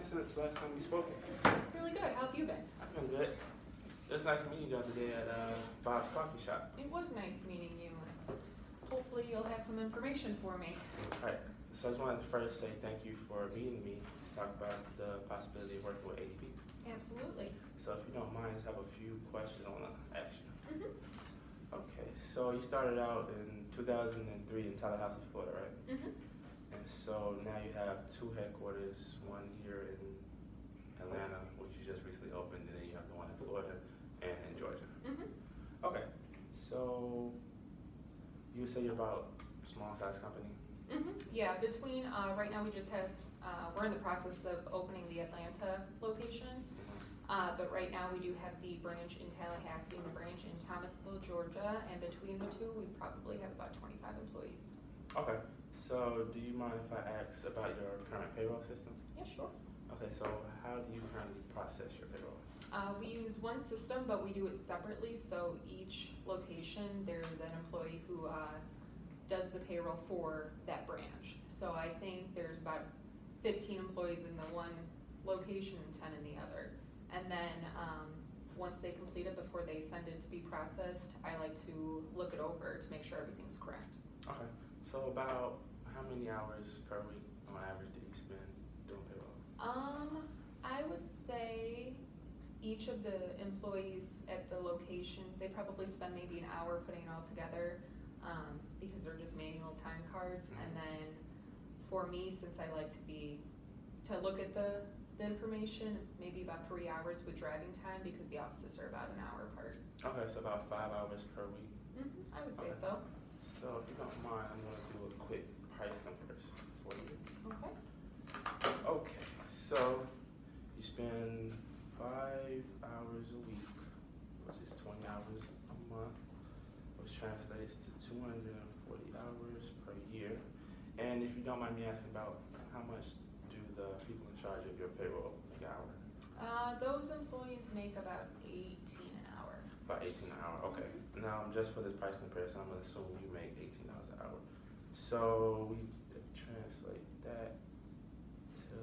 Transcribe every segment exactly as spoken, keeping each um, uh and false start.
since last time we spoke. Really good. How have you been? I've been good. It was nice meeting you the other day at uh, Bob's Coffee Shop. It was nice meeting you. Hopefully you'll have some information for me. All right. So I just wanted to first say thank you for meeting me to talk about the possibility of working with A D P. Absolutely. So if you don't mind, I just have a few questions I want to ask you. Mm-hmm. Okay. So you started out in two thousand three in Tallahassee, Florida, right? Mm-hmm. And so now you have two headquarters, one here in Atlanta, which you just recently opened, and then you have the one in Florida and in Georgia. Mm-hmm. Okay, so you would say you're about a small size company? Mm-hmm. Yeah, between, uh, right now we just have, uh, we're in the process of opening the Atlanta location. Mm-hmm. Uh, but right now we do have the branch in Tallahassee and the branch in Thomasville, Georgia, and between the two we probably have about twenty-five employees. Okay, so do you mind if I ask about your current payroll system? Yeah, sure. Okay, so how do you currently process your payroll? Uh, we use one system, but we do it separately. So each location, there's an employee who uh, does the payroll for that branch. So I think there's about fifteen employees in the one location and ten in the other. And then um, once they complete it, before they send it to be processed, I like to look it over to make sure everything's correct. Okay, so about how many hours per week on average do you spend doing payroll? Um, I would say each of the employees at the location, they probably spend maybe an hour putting it all together um, because they're just manual time cards. Mm-hmm. And then for me, since I like to be, to look at the, the information, maybe about three hours with driving time because the offices are about an hour apart. Okay, so about five hours per week. Mm-hmm, I would say Okay. so. So if you don't mind, I'm gonna do a quick price comparison for you. Okay. Okay, so you spend five hours a week, which is twenty hours a month, which translates to two hundred forty hours per year. And if you don't mind me asking about how much do the people in charge of your payroll make an hour? Uh, those employees make about eighteen an hour. About eighteen an hour, okay. Now, just for this price comparison, I'm gonna assume you make eighteen dollars an hour. So we translate that to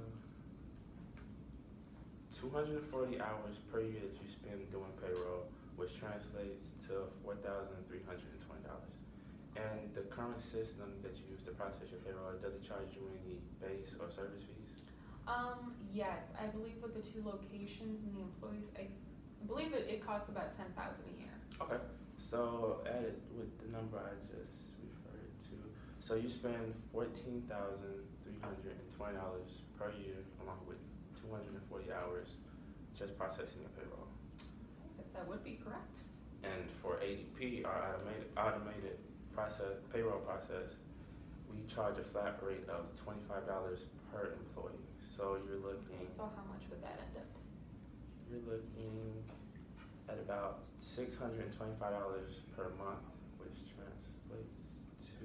two hundred forty hours per year that you spend doing payroll, which translates to four thousand three hundred twenty dollars. And the current system that you use to process your payroll, does it charge you any base or service fees? Um, yes, I believe with the two locations and the employees, I believe it, it costs about ten thousand a year. Okay, so added with the number I just referred to, so you spend fourteen thousand three hundred twenty dollars per year along with two hundred forty hours just processing your payroll. I guess that would be correct. And for A D P, our automated, automated process, payroll process, we charge a flat rate of twenty-five dollars per employee. So you're looking, So how much would that end up? you're looking at about six hundred twenty-five dollars per month, which translates to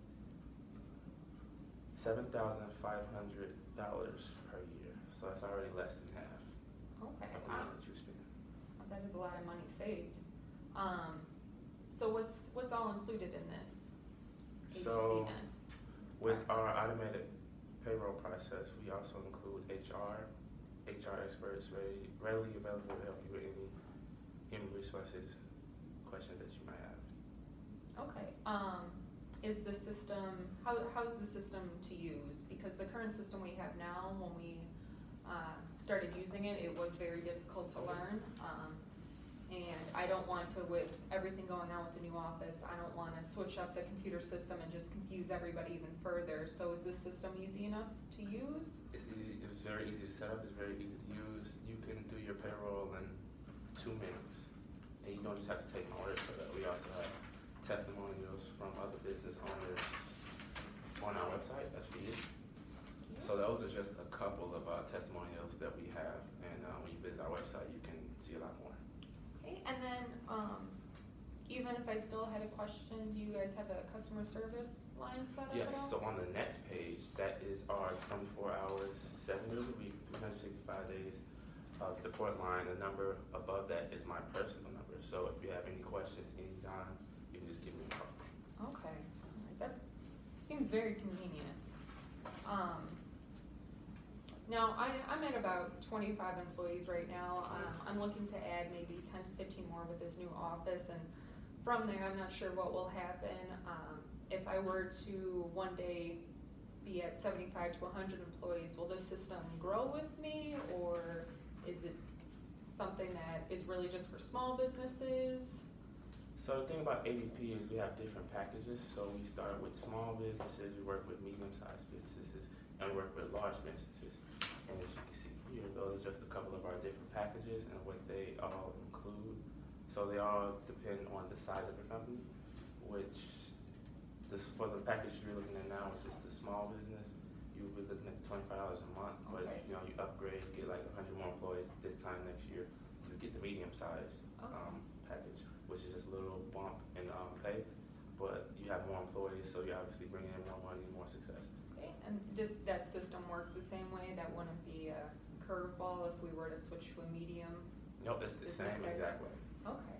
seven thousand five hundred dollars per year. So that's already less than half Okay, of the wow, money that you spend. that is a lot of money saved. Um, so what's, what's all included in this? A D P So then? This with our process? automated payroll process, we also include H R, H R experts ready, readily available to help you with any human resources questions that you might have. Okay, um, is the system, how, how is the system to use? Because the current system we have now, when we, uh, started using it, it was very difficult to learn. Um, and I don't want to, with everything going on with the new office, I don't wanna switch up the computer system and just confuse everybody even further. So is this system easy enough to use? It's easy, it's very easy to set up, it's very easy to use. You can do your payroll in two minutes. And you don't just have to take my word for that. We also have testimonials from other business owners on our website, that's for you. So those are just a couple of uh, testimonials that we have, and uh, when you visit our website, you can see a lot more. Okay, and then, um, even if I still had a question, do you guys have a customer service line set up Yes, at all? so on the next page, that is our twenty-four hours, seven days a week, three hundred sixty-five days of support line. The number above that is my personal number. So if you have any questions anytime, you can just give me a call. Okay, alright, that's, seems very convenient. Um, Now, I, I'm at about twenty-five employees right now. Um, I'm looking to add maybe ten to fifteen more with this new office, and from there, I'm not sure what will happen. Um, if I were to one day be at seventy-five to one hundred employees, will this system grow with me, or is it something that is really just for small businesses? So the thing about A D P is we have different packages. So we start with small businesses, we work with medium-sized businesses, and we work with large businesses. And as you can see here, those are just a couple of our different packages and what they all include. So they all depend on the size of your company, which this for the package you're looking at now, which is the small business, you would be looking at twenty-five dollars a month. But Okay. if you know you upgrade, you get like a hundred more employees this time next year, you get the medium-sized Okay. um, package, which is just a little bump in um, pay, but you have more employees, so you're obviously bringing in more money, more success. Okay, and does that system works the same way? That wouldn't be a curveball if we were to switch to a medium? Nope, it's the Business same size? exact way. Okay.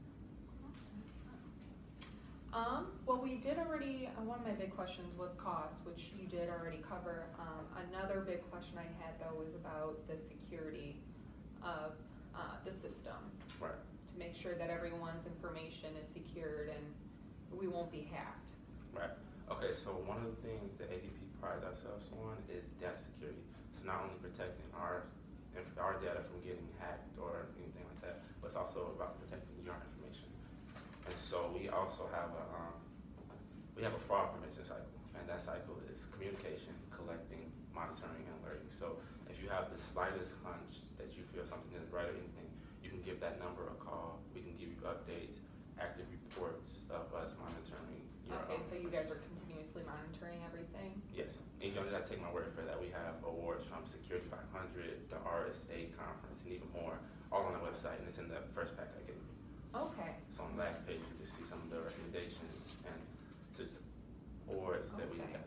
Um, well, we did already, uh, one of my big questions was cost, which you did already cover. Um, another big question I had though was about the security of, uh, the system. Right. To make sure that everyone's information is secured and we won't be hacked. Right. Okay, so one of the things that A D P prides ourselves on is data security. So not only protecting our inf- our data from getting hacked or anything like that, but it's also about protecting your information. And so we also have a um, we have a fraud prevention cycle, and that cycle is communication, collecting, monitoring, and alerting. So if you have the slightest hunch that you feel something isn't right or anything, you can give that number a call. We can give you updates, active reports of us monitoring your. Okay, um, so you guys are continuously monitoring everything? Yes, and you don't just have to take my word for that. We have awards from Security five hundred, the R S A conference, and even more, all on the website, and it's in the first pack I gave you. Okay. So on the last page, you can see some of the recommendations and just awards that we Okay. have.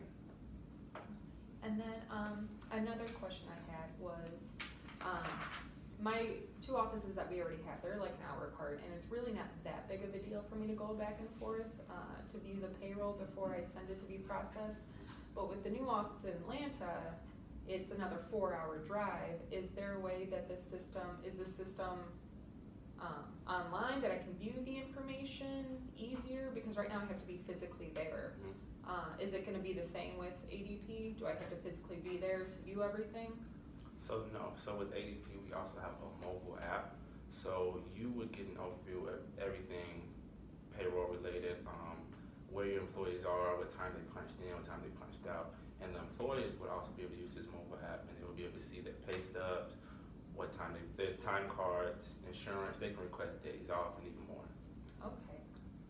And then, um, another question I had was, um, my two offices that we already have, they're like an hour apart, and it's really not that big of a deal for me to go back and forth, uh, to view the payroll before I send it to be processed. But with the new office in Atlanta, it's another four-hour drive. Is there a way that this system, is this system, um, online that I can view the information easier? Because right now I have to be physically there. Mhm. Uh, is it gonna be the same with A D P? Do I have to physically be there to view everything? So no, so with A D P, we also have a mobile app. So you would get an overview of everything payroll related, um, where your employees are, what time they punched in, what time they punched out. And the employees would also be able to use this mobile app, and they would be able to see their pay stubs, what time they, their time cards, insurance, they can request days off and even more. Okay.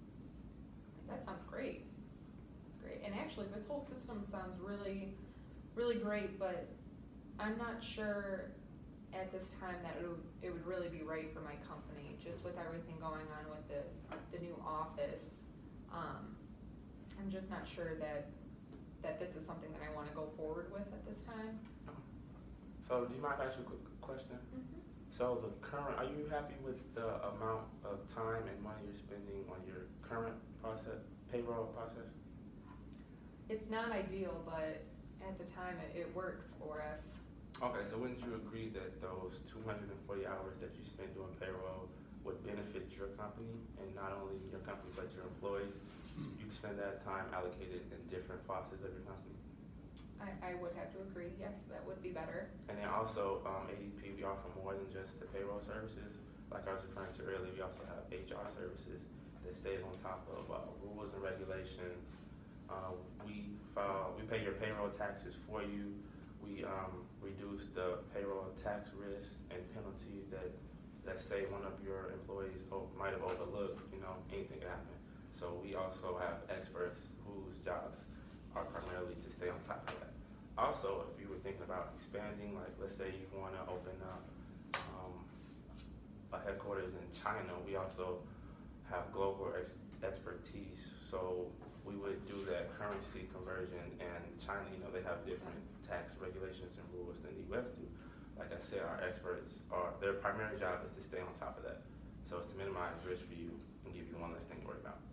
That sounds great. That's great. And actually, this whole system sounds really, really great, but I'm not sure at this time that it would, it would really be right for my company, just with everything going on with the, the new office. Um, I'm just not sure that, that this is something that I wanna go forward with at this time. So do you mind if I ask you a quick question? Mm-hmm. So the current, are you happy with the amount of time and money you're spending on your current process, payroll process? It's not ideal, but at the time, it, it works for us. Okay, so wouldn't you agree that those two hundred forty hours that you spend doing payroll would benefit your company, and not only your company, but your employees? You can spend that time allocated in different facets of your company. I, I would have to agree, yes, that would be better. And then also, um, A D P, we offer more than just the payroll services. Like I was referring to earlier, we also have H R services that stays on top of uh, rules and regulations. Uh, we file, we pay your payroll taxes for you. We um, reduce the payroll tax risks and penalties that, let's say one of your employees oh, might have overlooked, you know, anything could happen. So we also have experts whose jobs are primarily to stay on top of that. Also, if you were thinking about expanding, like let's say you want to open up um, a headquarters in China, we also have global ex expertise. So we would do that currency conversion, and China, you know, they have different tax regulations and rules than the U S do. Like I said, our experts are, their primary job is to stay on top of that. So it's to minimize risk for you and give you one less thing to worry about.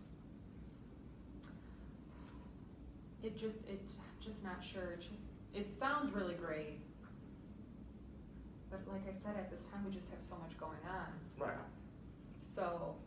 It just, it, just not sure, it just, it sounds really great, like I said, at this time, we just have so much going on, Right. so,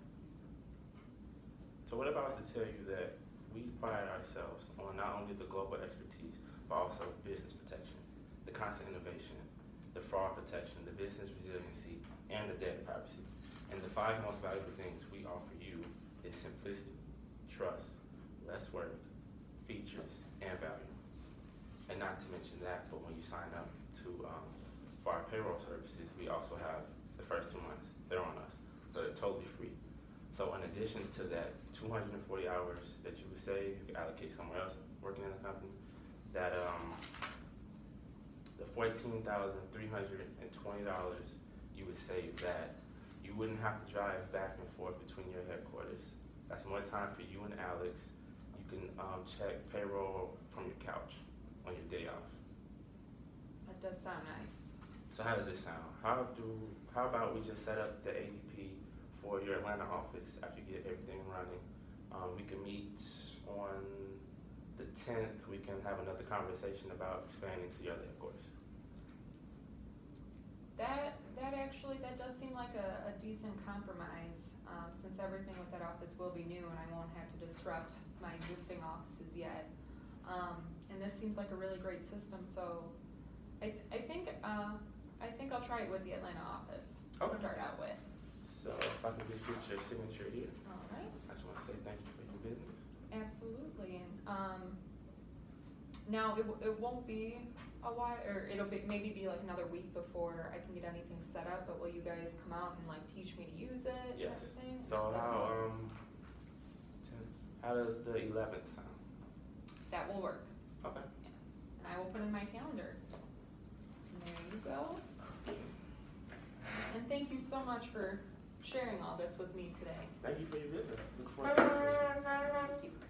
So what if I was to tell you that we pride ourselves on not only the global expertise, but also business protection, the constant innovation, the fraud protection, the business resiliency, and the data privacy. And the five most valuable things we offer you is simplicity, trust, less work, features, and value. And not to mention that, but when you sign up to um, for our payroll services, we also have the first two months, they're on us. So they're totally free. So in addition to that two hundred forty hours that you would save, you could allocate somewhere else working in the company, that um, the fourteen thousand three hundred twenty dollars you would save that. You wouldn't have to drive back and forth between your headquarters. That's more time for you and Alex. You can um, check payroll from your couch on your day off. that does sound nice. So how does this sound? How do how about we just set up the A D P for your Atlanta office after you get everything running? Um, we can meet on the tenth. We can have another conversation about expanding to your other headquarters. That, that actually, that does seem like a, a decent compromise, um, since everything with that office will be new and I won't have to disrupt my existing offices yet. Um, and this seems like a really great system, so I, th- I think, uh, I think I'll try it with the Atlanta office to Okay. start out with. So if I can just get your signature here, All right, I just want to say thank you for your business. absolutely, and, um, now it, w- it won't be a while, or it'll be, maybe be like another week before I can get anything set up, but will you guys come out and like teach me to use it and Yes. everything? So That's how all. um ten, how does the eleventh sound? That will work, Okay. yes, and I will put in my calendar. And there you go. And thank you so much for sharing all this with me today. Thank you for your business. Look forward to Thank you.